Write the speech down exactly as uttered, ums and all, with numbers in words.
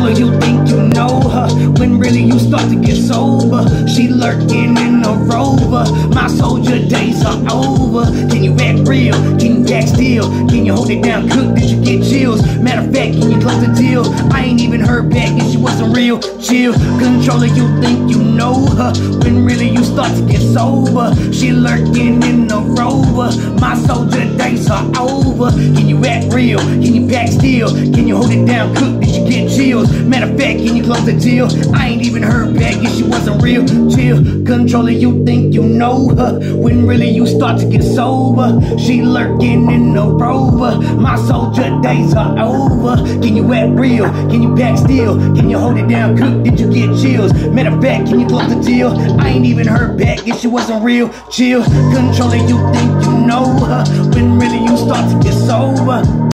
Controller, you think you know her, when really you start to get sober. She lurking in a rover, my soldier days are over. Can you act real? Can you act still? Can you hold it down? Cook, did you get chills? Matter of fact, can you close the deal? I ain't even heard back and she wasn't real. Chill. Controller, you think you know her, when really you start to get sober. She lurking in a rover, my soldier days are over. Can you act real? Can you back still? Can you hold it down? Cook, did you get chills? Matter of fact, can you close the deal? I ain't even heard back and she wasn't real. Chill. Controller, you think you know her, when really you start to get sober. She lurking in a rover, my soldier days are over. Can you act real? Can you back still? Can you hold it down? Cook, did you get chills? Matter of fact, can you close the deal? I ain't even heard back and she wasn't real. Chill. Controller, you think you know her, when really you start to get sober.